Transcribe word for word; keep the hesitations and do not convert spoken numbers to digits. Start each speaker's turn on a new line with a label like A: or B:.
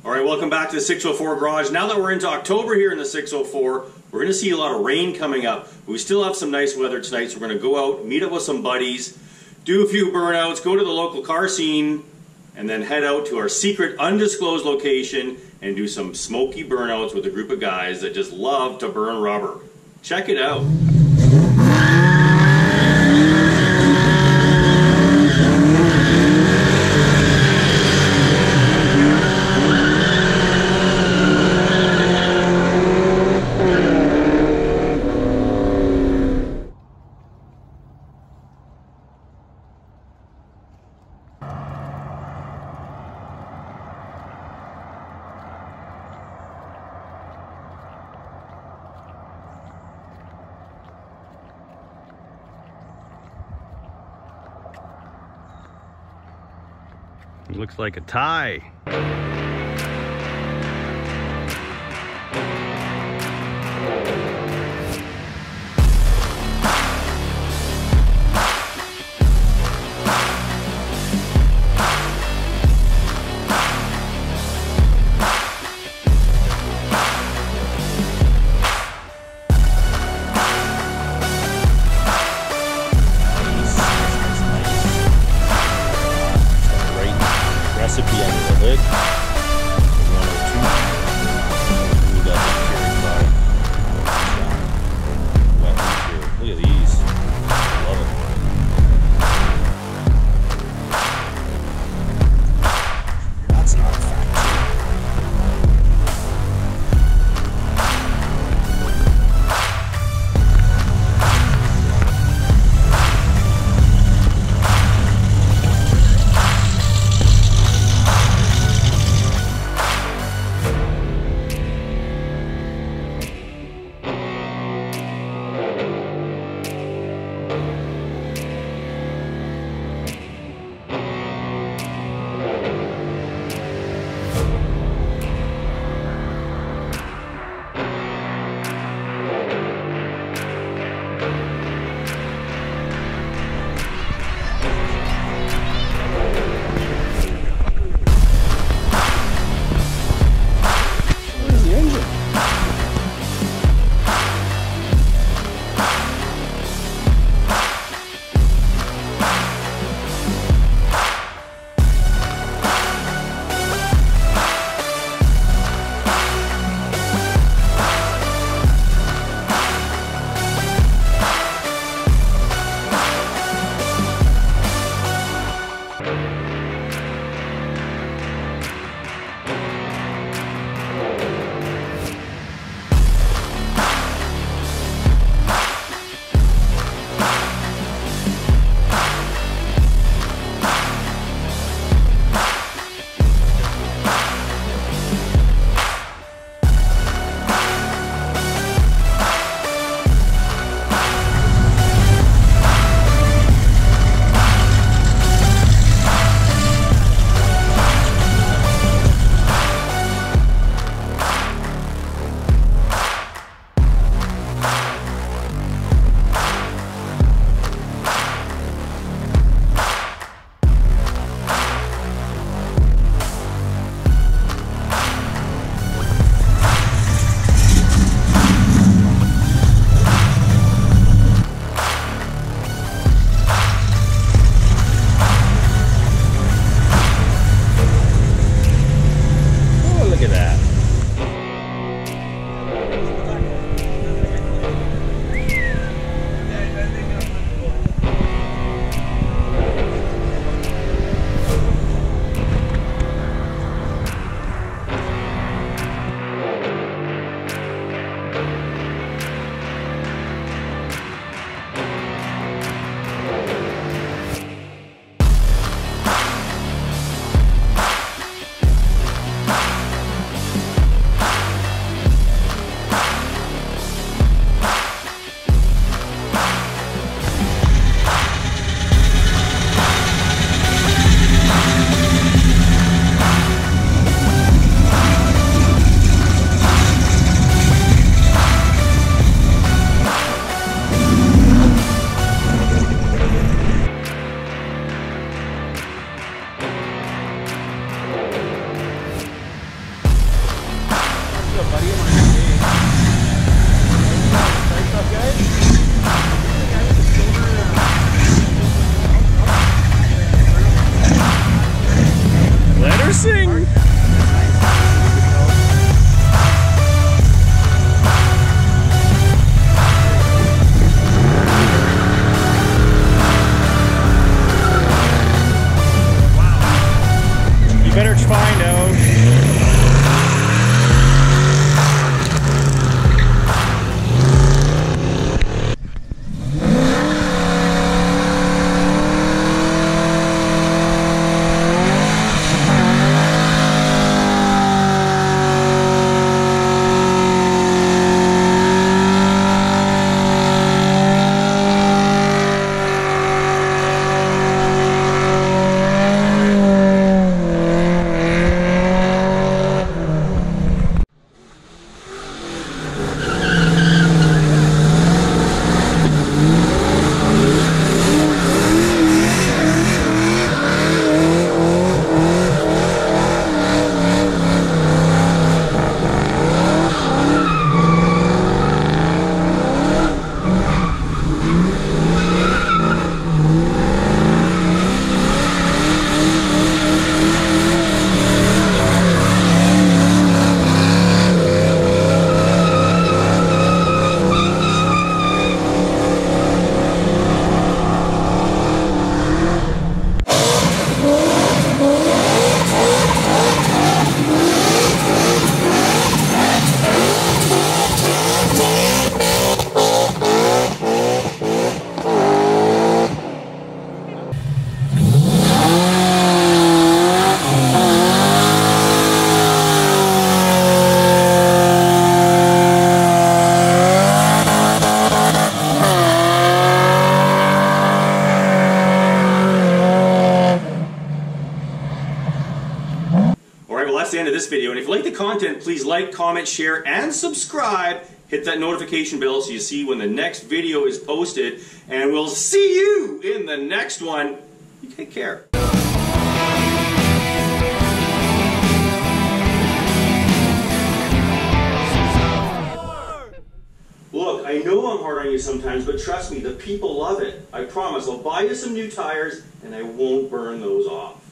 A: All right, welcome back to the six oh four Garage. Now that we're into October here in the six oh four, we're going to see a lot of rain coming up. But we still have some nice weather tonight, so we're going to go out, meet up with some buddies, do a few burnouts, go to the local car scene, and then head out to our secret undisclosed location and do some smoky burnouts with a group of guys that just love to burn rubber. Check it out.
B: It looks like a tie.
C: Recipe under the hood. one oh two. We got that cherry pie. Wet material. Look at these. Love it. That's not a factory. a buddy of mine today. What's up, guys?
B: Let her sing. You better find out.
A: That's the end of this video, and if you like the content, please like, comment, share, and subscribe. Hit that notification bell so you see when the next video is posted, and we'll see you in the next one. You take care. Look, I know I'm hard on you sometimes, but trust me, the people love it. I promise, I'll buy you some new tires, and I won't burn those off.